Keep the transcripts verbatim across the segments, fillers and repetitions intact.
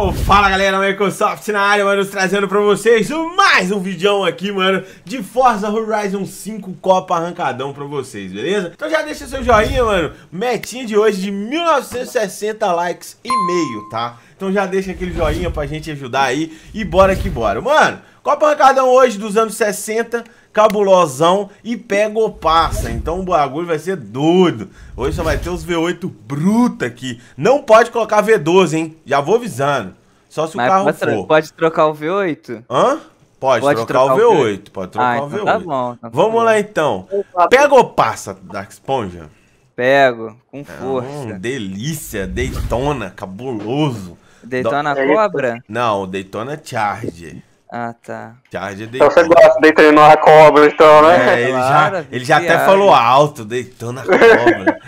Então, fala galera, Microsoft na área, mano, trazendo pra vocês mais um vídeo aqui, mano, de Forza Horizon cinco Copa Arrancadão pra vocês, beleza? Então já deixa seu joinha, mano, metinha de hoje de mil novecentos e sessenta likes e meio, tá? Então já deixa aquele joinha pra gente ajudar aí e bora que bora. Mano, Copa Arrancadão hoje dos anos sessenta, cabulosão e pega ou passa. Então o bagulho vai ser doido. Hoje só vai ter os V oito bruta aqui. Não pode colocar V doze, hein? Já vou avisando. Só se Mas o carro pode, for. Pode trocar o V oito? Hã? Pode, pode trocar, trocar o V oito. Pode trocar ah, o V oito. Então tá bom. Então Vamos tá lá bom. então. Pega ou passa, Dark Esponja? Pego, com força. Hum, delícia, Daytona, cabuloso. Daytona Do... Cobra? Não, Daytona Charger. Ah, tá. Charger Daytona. Então você Daytona. gosta de Daytona Cobra, então, né? É, ele, Claro, já, ele já até viagem. falou alto, Daytona Cobra.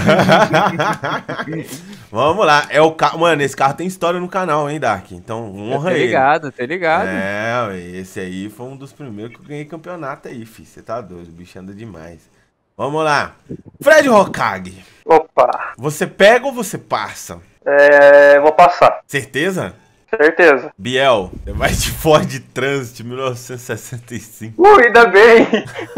Vamos lá, é o carro. Mano, esse carro tem história no canal, hein, Dark? Então honra Tá ele. ligado, tá ligado. É, ué, esse aí foi um dos primeiros que eu ganhei campeonato aí, fi. Você tá doido, o bicho anda demais. Vamos lá. Fred Hokage. Opa. Você pega ou você passa? É, vou passar. Certeza? Certeza. Biel, você vai de Ford Transit mil novecentos e sessenta e cinco. Uh, ainda bem.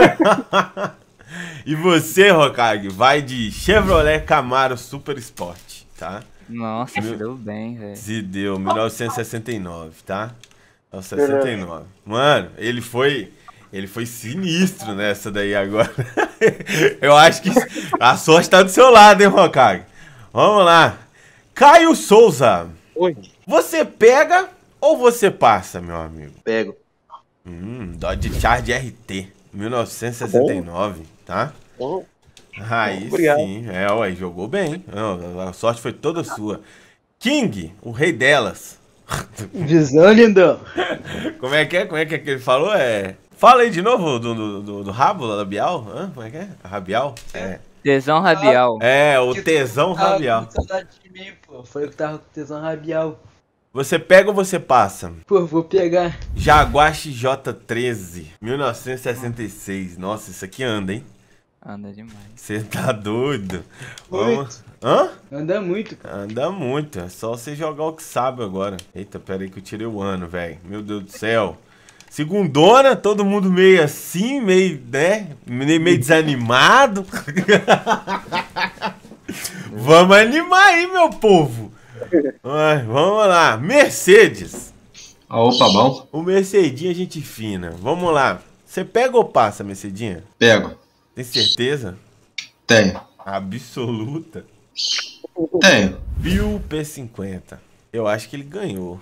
E você, Hokage, vai de Chevrolet Camaro Super Sport, tá? Nossa, Mil- se deu bem, velho. Se deu, mil novecentos e sessenta e nove, tá? mil novecentos e sessenta e nove. Mano, ele foi... Ele foi sinistro nessa daí agora. Eu acho que a sorte tá do seu lado, hein, Hokage? Vamos lá. Caio Souza. Oi. Você pega ou você passa, meu amigo? Pego. Hum, Dodge Charger R T, mil novecentos e sessenta e nove, tá? Bom, Aí obrigado. sim, é, ué, jogou bem. Não, a sorte foi toda sua. King, o rei delas. Visão, lindão. Como é que é? Como é que é que ele falou? É... Fala aí de novo do, do, do, do rabo labial. Hã? Como é que é? Rabial? É. Tesão rabial. É, o tesão Tava rabial. com saudade de mim, pô. Foi eu que tava com tesão rabial. Você pega ou você passa? Pô, vou pegar. Jaguar X J treze, mil novecentos e sessenta e seis. Nossa, isso aqui anda, hein? Anda demais. Você tá doido? Muito. Vamos... Hã? Anda muito, cara. Anda muito, é só você jogar o que sabe agora. Eita, pera aí que eu tirei o ano, velho. Meu Deus do céu. Segundona, todo mundo meio assim, meio, né? Meio, meio desanimado. Vamos animar aí, meu povo. Ai, vamos lá. Mercedes. Opa, bom? O Mercedinha, gente fina. Vamos lá. Você pega ou passa, Mercedinha? Pego. Tem certeza? Tenho. Absoluta. Tenho. Bill P cinquenta. Eu acho que ele ganhou.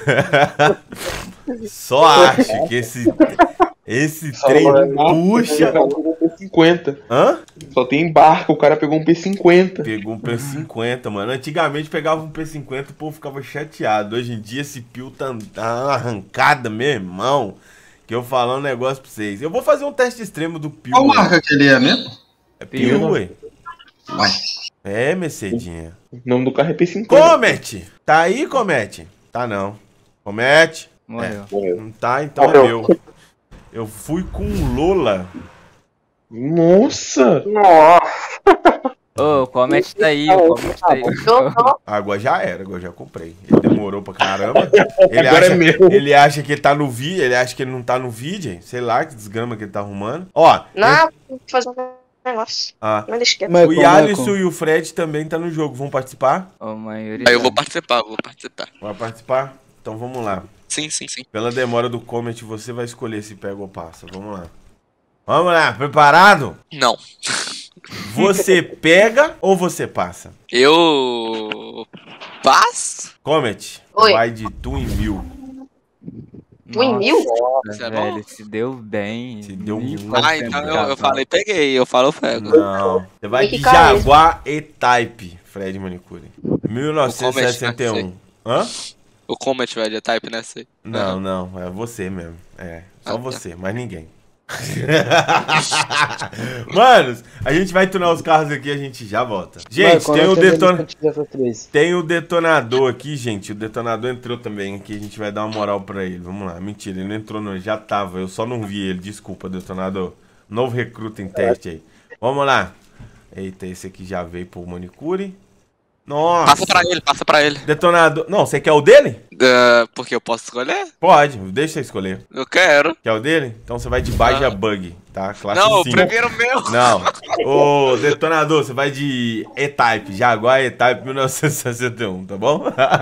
Só acho que esse, esse trem puxa. Pegou um P cinquenta. Hã? Só tem barco, o cara pegou um P cinquenta. Pegou um P cinquenta, mano. Antigamente pegava um P cinquenta, o povo ficava chateado. Hoje em dia esse Pio tá, tá uma arrancada, meu irmão. Que eu falar um negócio pra vocês. Eu vou fazer um teste extremo do Pio. Qual marca que ele é mesmo? É Pio, ué. Uai. É, Mercedinha. O nome do carro é P cinquenta. Comet! Tá aí, Comet? Tá não. Comet? Morreu. Não tá, então é meu. Eu fui com um Lola. Nossa! Nossa. Ô, o Comet tá aí, o Comet tá aí. Água já era, agora já comprei. Ele demorou pra caramba. Ele Agora acha, é meu. ele acha que ele tá no vídeo, ele acha que ele não tá no vídeo. Sei lá que desgrama que ele tá arrumando. Ó, Não, vou fazer um negócio. ah, Não deixa quieto. o Michael, Yalisson Michael. e o Fred também tá no jogo. Vão participar? Ô, maioria. Aí eu vou participar, vou participar. Vai participar? Então vamos lá. Sim, sim, sim. Pela demora do Comet, você vai escolher se pega ou passa. Vamos lá. Vamos lá, preparado? Não. Você pega ou você passa? Eu. Passo? Comet, Oi. vai de tu em mil. Tu em mil? Isso é bom? Velho, se deu bem. Se deu mil e muito. Ah, quatrocentos então eu, eu cavalos. falei, peguei, eu falo, eu pego. Não. Você vai E que de carro é esse? Jaguar E-Type, Fred Manicure. mil novecentos e sessenta e um. Hã? O Comet vai de type, né? Sei. Não, não, é você mesmo. É, só Ah, tá. você, mais ninguém. Manos, a gente vai tunar os carros aqui e a gente já volta. Gente, Michael, tem o, nós temos deton... antes dessa três. tem o detonador aqui, gente. O detonador entrou também aqui, a gente vai dar uma moral pra ele. Vamos lá, mentira, ele não entrou não, ele já tava. Eu só não vi ele, desculpa, detonador. Novo recruta em teste aí. Vamos lá. Eita, esse aqui já veio pro manicure. Nossa. Passa pra ele, passa pra ele. Detonador. Não, você quer o dele? Ah, porque eu posso escolher? Pode, deixa você escolher. Eu quero. Quer o dele? Então você vai de Baja Ah. Bug, tá? Classe Não, o cinco. primeiro meu. Não. Ô, detonador, você vai de E-Type, Jaguar E-Type mil novecentos e sessenta e um, tá bom?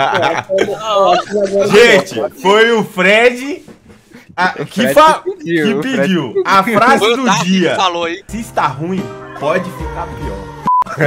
Gente, foi o Fred a- que, Fred fa- que pediu, que o Fred pediu. A frase Foi o do Dark que dia. falou aí. Se está ruim, pode ficar pior.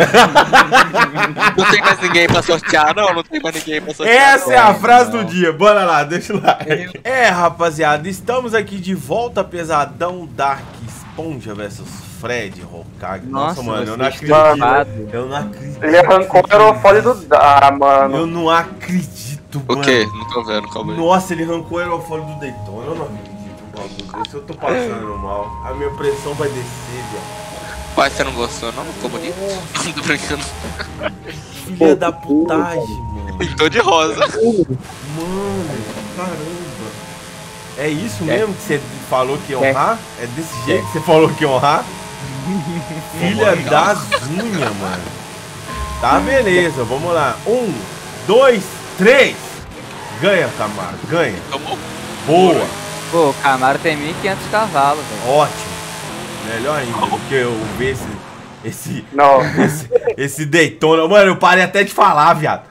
Não tem mais ninguém pra sortear, não. Não tem mais ninguém pra sortear. Essa é a frase do dia. Bora lá, deixa o like. É, rapaziada, estamos aqui de volta, pesadão Dark Esponja versus Fred Hokage. Nossa, mano, eu não você acredito. estupado. Eu não acredito. Ele arrancou o aerofólio do... Ah, mano. Eu não acredito, O mano. quê? Não tô vendo, calma aí. Nossa, ele arrancou o aerofólio do Daytona. Eu não acredito no bagulho desse. Eu tô passando mal. A minha pressão vai descer, velho. Pai, você não gostou, não? Ficou bonito? Não tô brincando. Filha da putagem, mano. Pintou de rosa. Mano, caramba. É isso mesmo que você falou que ia honrar? É desse jeito que você falou que ia honrar? Filha das unhas, mano. Tá, beleza, vamos lá. Um, dois, três. Ganha, Camaro, ganha. Tomou. Boa, Pô, o Camaro tem mil e quinhentos cavalos, velho. ótimo. Melhor ainda do que eu ver esse, esse, Não. esse, esse Daytona. Mano, eu parei até de falar, viado.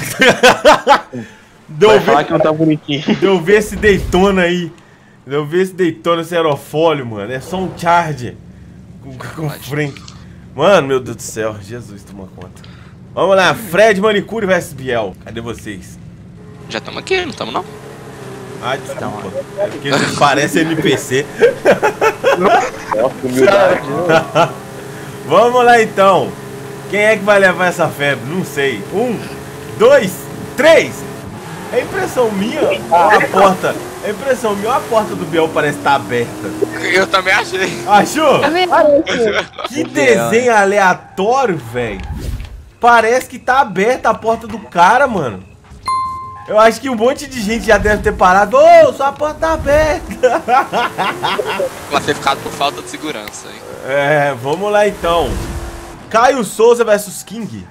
Deu Vai ver- falar que não tá bonitinho. Deu eu ver esse Daytona aí. Deu eu ver esse Daytona, esse aerofólio, mano. É só um Charger com, com frente. Mano, meu Deus do céu. Jesus, toma conta. Vamos lá, Fred Manicure versus Biel. Cadê vocês? Já estamos aqui, não estamos não? Ah, desculpa. É porque eles parecem N P C. Nossa, humildade. Vamos lá, então. Quem é que vai levar essa febre? Não sei. Um, dois, três. É impressão minha ou a porta? É impressão minha ou a porta do Biel parece estar aberta? Eu também achei. Achou? Parece. Que desenho aleatório, velho. Parece que tá aberta a porta do cara, mano. Eu acho que um monte de gente já deve ter parado. Ô, sua porta tá aberta. Classificado por falta de segurança, hein? É, vamos lá então. Caio Souza versus King.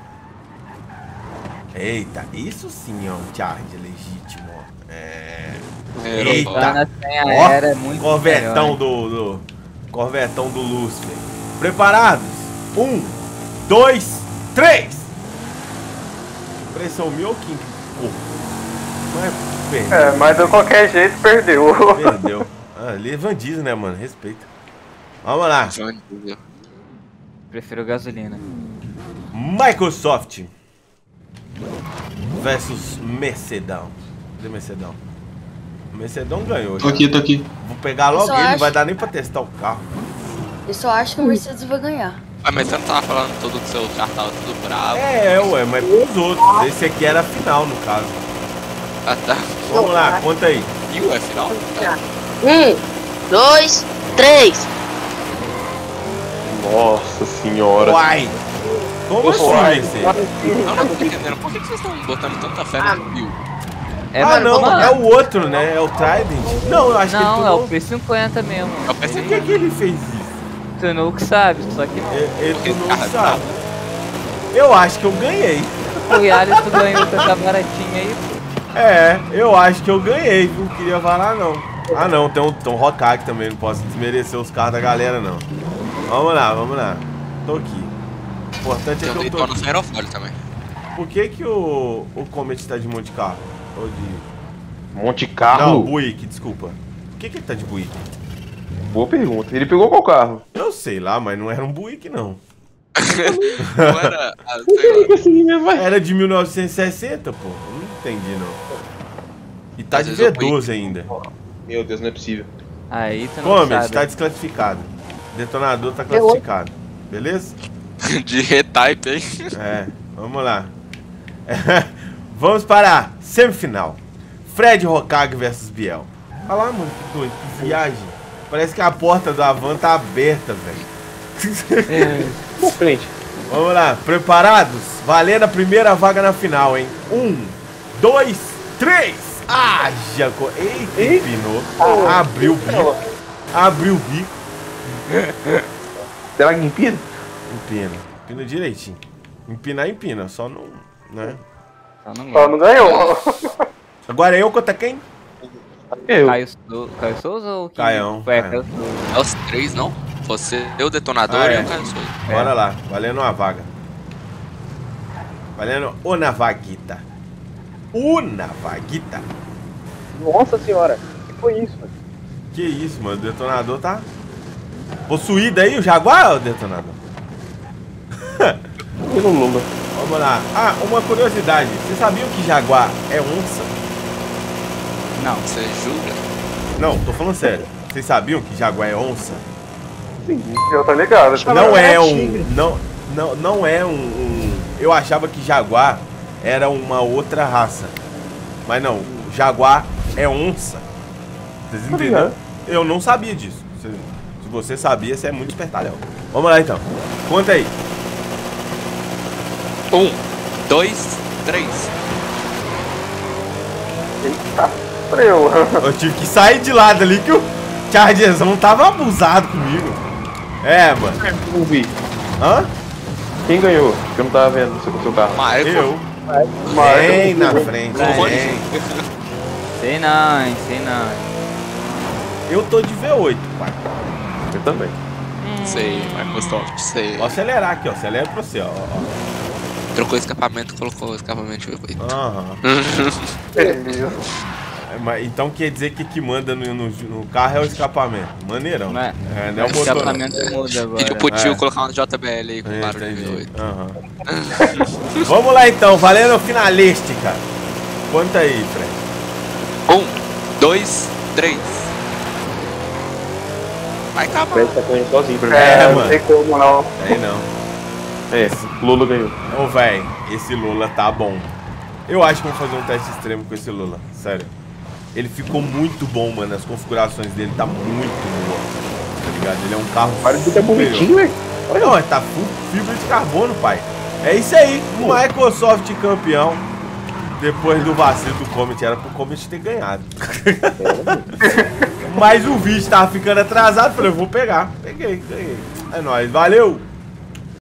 Eita, isso sim é um charge legítimo. Ó. É. Eita. Ana sem a Ó, era é muito Corvetão melhor. do, do. Corvetão do Lúcifer. Preparados? Um, dois, três! Pressão mil ou King? Oh. Mas perdeu. É, mas de qualquer jeito perdeu. Perdeu. Ah, ali é Van Diesel, né, mano? Respeita. Vamos lá. Prefiro gasolina. Microsoft versus Mercedão. Cadê Mercedão? Mercedão ganhou. Tô já. aqui, tô aqui. Vou pegar logo só ele, não acho- vai dar nem pra testar o carro. Eu só acho que o Mercedes vai ganhar. Ah, mas você não tava falando tudo que seu carro tava tudo bravo. É, ué, mas pros outros. Esse aqui era a final, no caso. Ah, tá. Vamos lá, conta aí. E o F final? Um, dois, três. Nossa senhora. Uai! Como assim, Uai. Mercedes? Não, não tô entendendo. Por que que vocês estão botando tanta fé no Bill? É, ah, mano, não, vamos lá. é o outro, né? É o Trident. Não, eu acho que Não, ele é o tunou. P cinquenta mesmo. É o P Por que, que ele fez isso? Tunou que sabe, só que não. Ele, ele Porque tunou, carro é sabe? Eu acho que eu ganhei. O Reality tu ganhou com essa baratinha aí. É, eu acho que eu ganhei, viu? Não queria falar, não. Ah, não, tem um, tem um Hokage também. Não posso desmerecer os carros da galera, não. Vamos lá, vamos lá. Tô aqui. O importante Tem é um que eu tô Daytona aqui. sem aerofólio também. Por que que o, o Comet tá de Monte Carlo? Ou de... Monte Não, Carlo? Buick, desculpa. Por que que ele tá de Buick? Boa pergunta. Ele pegou qual carro? Eu sei lá, mas não era um Buick, não. Não era. ah, sei lá. Era de mil novecentos e sessenta, pô. Eu não entendi, não. E tá Às de vezes V eu doze ainda. Meu Deus, não é possível. Aí tu não Comet, sabe. tá desclassificado. Detonador tá classificado. Beleza? De retype, hein? É, vamos lá. Vamos para a semifinal. Fred Hokage versus Biel. Olha lá, mano, que doido, que viagem. Parece que a porta da van tá aberta, velho. Na frente. Vamos lá, preparados? Valendo a primeira vaga na final, hein? Um, dois, três! Ah, já... co- Eita, empinou. Abriu o bico. Abriu o bico. Será que empina? Empina. Empina direitinho. Empinar, empina. Só não... né? Só não Só gosto. não ganhou. Agora eu contra quem? Eu. Caio, Sou- Caio Souza ou quem? Caião, É, Caião. Caio Souza. É os três, não? Você, eu, o detonador Ah, e é. o Caio Souza. Bora lá, valendo uma vaga. Valendo uma vaguita. Uma vaguita. Nossa senhora, o que foi isso? Que isso, mano, o detonador tá possuído aí, o Jaguar, o detonador? E no Lula. Vamos lá. Ah, uma curiosidade. Vocês sabiam que Jaguar é onça? Não. Você jura? Não, tô falando sério. Vocês sabiam que Jaguar é onça? Eu tô ligado. Não é um... Não, não, não é um, um... Eu achava que Jaguar era uma outra raça. Mas não, Jaguar é onça. Vocês entenderam? Eu não sabia disso. Se, se você sabia, você é muito espertalhão. Vamos lá então. Conta aí. Um, dois, três. Eita, eu. Eu tive que sair de lado ali que o Chargerzão tava abusado comigo. É, mano. Não vi. Hã? Quem ganhou? Que eu não tava vendo o seu, o seu carro. Marco. Eu. Marco. Bem na frente. Rony. Bem. Sei não, hein, sei não. Eu tô de V oito, pai. Eu também. Sei, Marcos Top, sei. Vou acelerar aqui, ó. Acelera pra você, ó. ó. Trocou escapamento, colocou o escapamento V oito. Aham. Beleza. É, mas então quer dizer que o que manda no, no, no carro é o escapamento. Maneirão. Não é? É, não é o O motor. não. escapamento muda agora. Pediu pro tio É. colocar um J B L aí com É, barulho de entendi. V oito. Aham. Vamos lá então, valendo finalística. Conta aí, Fred. Um, dois, três. Vai acabar. Fred tá correndo sozinho pra mim. É, É, mano. não tem como não. Aí não. É, Lula ganhou. Ô, véi, esse Lula tá bom. Eu acho que vamos fazer um teste extremo com esse Lula. Sério. Ele ficou muito bom, mano. As configurações dele tá muito boa. Tá ligado? Ele é um carro. Parece que tá superior. bonitinho, velho. Não, ele tá full fibra de carbono, pai. É isso aí. Microsoft campeão. Depois do vacilo do Comet, era pro Comet ter ganhado. Mas o vídeo tava ficando atrasado. Falei, eu vou pegar. Peguei, ganhei. É nóis. Valeu!